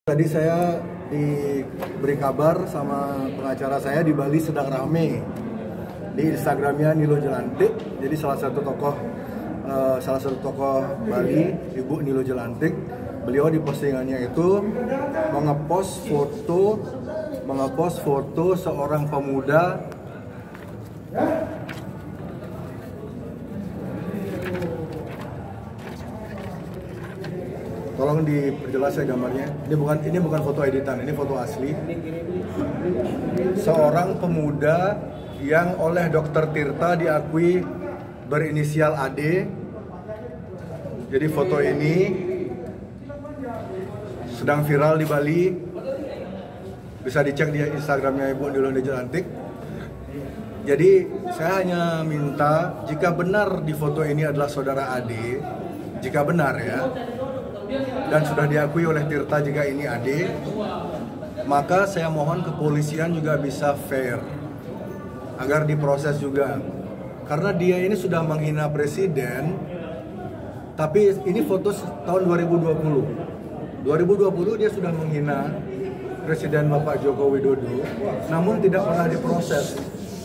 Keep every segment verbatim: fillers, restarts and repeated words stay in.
Tadi saya diberi kabar sama pengacara saya di Bali sedang rame di Instagramnya Nilo Jelantik. Jadi salah satu tokoh uh, salah satu tokoh Bali, Ibu Nilo Jelantik, beliau di postingannya itu mengepost foto mengepost foto seorang pemuda Tolong diperjelas ya gambarnya. Ini bukan ini bukan foto editan, ini foto asli. Seorang pemuda yang oleh Dokter Tirta diakui berinisial A D. Jadi foto ini sedang viral di Bali. Bisa dicek di Instagramnya Ibu Nilo Jelantik. Jadi saya hanya minta jika benar di foto ini adalah saudara A D, jika benar ya, dan sudah diakui oleh Tirta jika ini A D, maka saya mohon kepolisian juga bisa fair agar diproses juga, karena dia ini sudah menghina presiden. Tapi ini foto tahun dua ribu dua puluh dua ribu dua puluh dia sudah menghina Presiden Bapak Joko Widodo, namun tidak pernah diproses.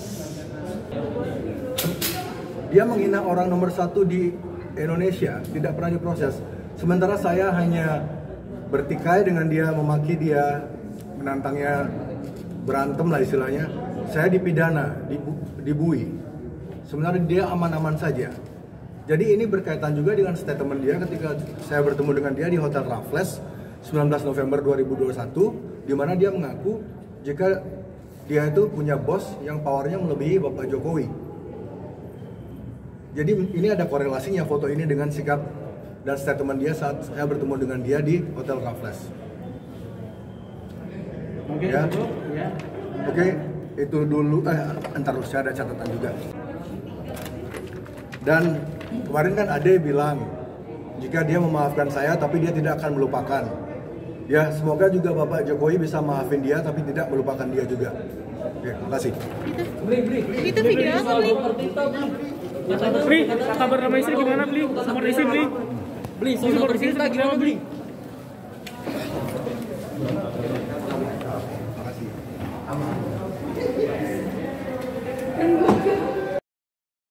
Dia menghina orang nomor satu di Indonesia, tidak pernah diproses. Sementara saya hanya bertikai dengan dia, memaki dia, menantangnya berantem lah istilahnya. Saya dipidana, dibu dibui. Sebenarnya dia aman-aman saja. Jadi ini berkaitan juga dengan statement dia ketika saya bertemu dengan dia di Hotel Raffles sembilan belas November dua ribu dua puluh satu, di mana dia mengaku jika dia itu punya bos yang powernya melebihi Bapak Jokowi. Jadi ini ada korelasinya foto ini dengan sikap dan statement dia saat saya bertemu dengan dia di Hotel Raffles. Oke, ya. ya. Oke, itu dulu. Eh, entar saya ada catatan juga. Dan kemarin kan Ade bilang jika dia memaafkan saya, tapi dia tidak akan melupakan. Ya, semoga juga Bapak Jokowi bisa maafin dia, tapi tidak melupakan dia juga. Oke, terima kasih. Beli, beli. Itu video apa, Bli? Bli, kabar sama istri gimana, Bli? Sama istri, Bli? Beli, soal Tirta gimana, Bli? Terima kasih.